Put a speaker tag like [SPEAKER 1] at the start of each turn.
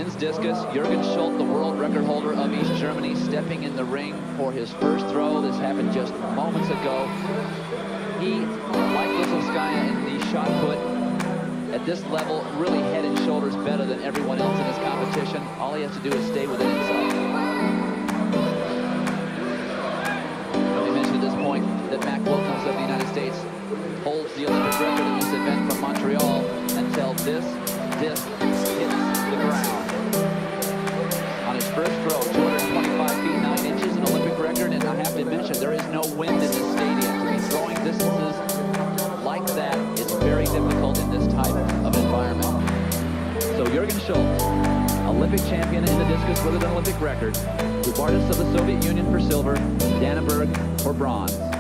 [SPEAKER 1] men's discus, Jürgen Schultz, the world record holder of East Germany, stepping in the ring for his first throw. This happened just moments ago. He, like Lisovskaya in the shot put, at this level, really head and shoulders better than everyone else in his competition. All he has to do is stay within himself. Let me mention at this point that Mac Wilkins of the United States holds the Olympic record in this event from Montreal until this disc hits the ground. On his first throw, 225 feet 9 inches, an Olympic record, and I have to mention there is no wind in this stadium. To be throwing distances like that, it's very difficult in this type of environment. So Jürgen Schultz, Olympic champion in the discus with an Olympic record. Dubartas of the Soviet Union for silver, Danneberg for bronze.